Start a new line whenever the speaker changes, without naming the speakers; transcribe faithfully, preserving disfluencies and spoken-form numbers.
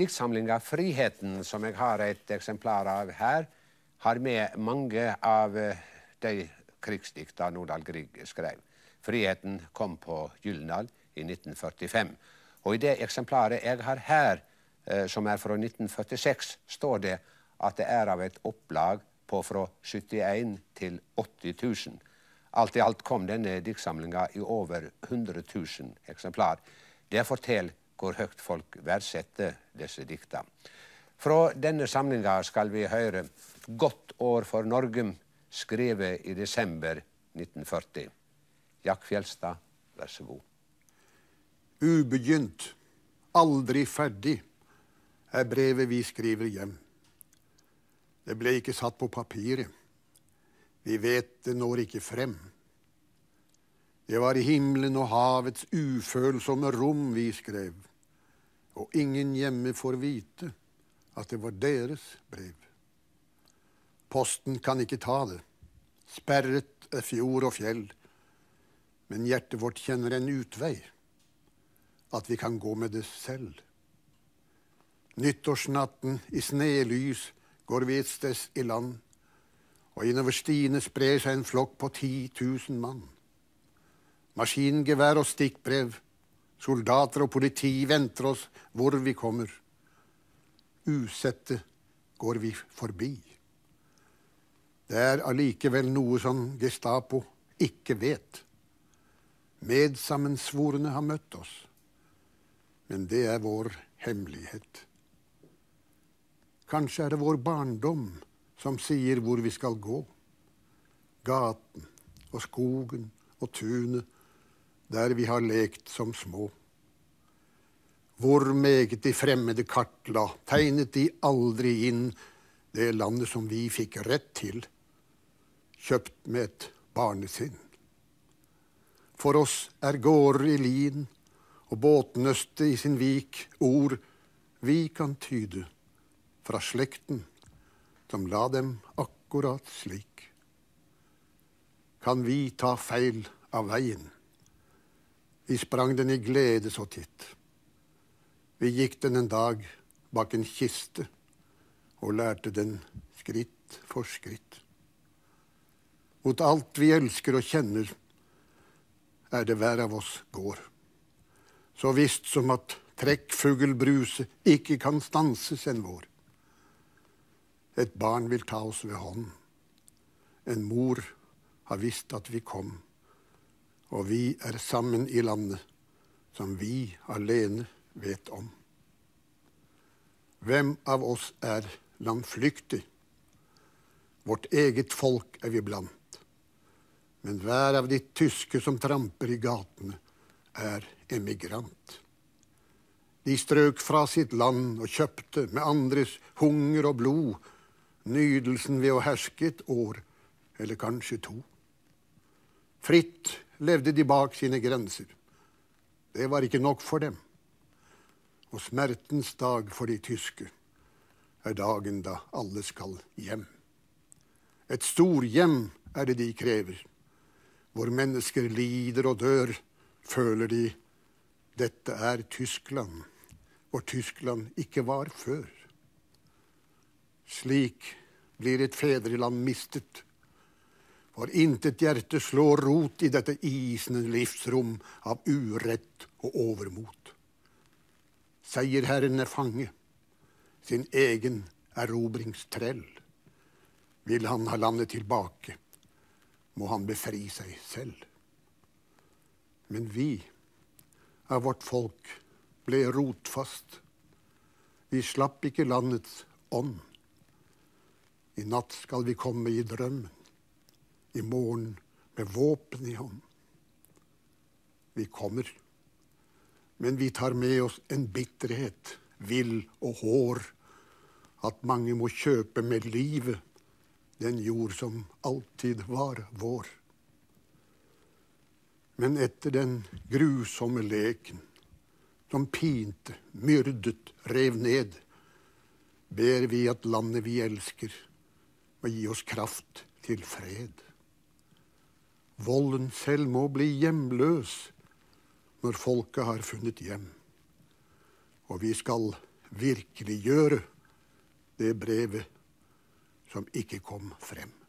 diktsamlinga Friheten, som jeg har et eksemplar av her, har med mange av de krigsdikta Nordahl Grieg skrev. Friheten kom på Gyldendal i nitten førtifem. Og i det eksemplaret jeg har her, som er fra nitten førtiseks, står det at det er av et opplag på fra syttien til åtti tusen. Alt i alt kom denne diktsamlinga i over hundre tusen eksemplar. Det forteller hvor høyt folk verdsetter disse dikta. Fra denne samlinga skal vi høre Godt år for Norge, skrevet i desember nitten førti. Jack Fjellstad, vær så god.
Ubegynt, aldri ferdig, er brevet vi skriver hjem. Det ble ikke satt på papiret. Vi vet det når ikke frem. Det var i himmelen og havets ufølsomme rom vi skrev, og ingen hjemme får vite at det var deres brev. Posten kan ikke ta det. Sperret er fjord og fjell, men hjertet vårt kjenner en utvei, at vi kan gå med det selv. Nyttårsnatten i snelys går vi et sted i land, og innover stiene sprer seg en flokk på ti tusen mann. Maskingevær og stikkbrev, soldater og politi venter oss hvor vi kommer. Usette går vi forbi. Det er allikevel noe som Gestapo ikke vet. Medsammensvorene har møtt oss, men det er vår hemmelighet. Kanskje er det vår barndom som sier hvor vi skal gå. Gaten og skogen og tunet, der vi har lekt som små. Hvor meget de fremmede kartla, tegnet de aldri inn det landet som vi fikk rett til, kjøpt med et barnesinn. For oss er gårder i lin og båtnøste i sin vik ord vi kan tyde fra slekten som la dem akkurat slik. Kan vi ta feil av veien? Vi sprang den i glede så titt. Vi gikk den en dag bak en kiste og lærte den skritt for skritt. Mot alt vi elsker og kjenner er det hver av oss går. Så visst som at trekkfuglbruse ikke kan stanses en vår. Et barn vil ta oss ved hånd. En mor har visst at vi kom, og vi er sammen i landet som vi alene vet om. Hvem av oss er landflyktig? Vårt eget folk er vi blant. Men hver av de tyske som tramper i gatene er emigrant. De strøk fra sitt land og kjøpte med andres hunger og blod nydelsen ved å herske et år, eller kanskje to. Fritt levde de bak sine grenser. Det var ikke nok for dem. Og smertens dag for de tyske er dagen da alle skal hjem. Et storhjem er det de krever. Hvor mennesker lider og dør, føler de dette er Tyskland, hvor Tyskland ikke var før. Slik blir et fedreland mistet, for intet hjerte slår rot i dette isende livsrom av urett og overmot. Seierherren er fange, sin egen erobringstrell. Vil han ha landet tilbake, må han befri seg selv. Men vi, av vårt folk, ble rotfast. Vi slapp ikke landets ånd. I natt skal vi komme i drømmen, i morgen med våpen i hånd. Vi kommer, men vi tar med oss en bitterhet, vill og hår, at mange må kjøpe med livet den jord som alltid var vår. Men etter den grusomme leken, som pinte, myrdet, rev ned, ber vi at landet vi elsker må gi oss kraft til fred. Volden selv må bli hjemløs når folket har funnet hjem. Og vi skal virkeliggjøre det brevet som ikke kom frem.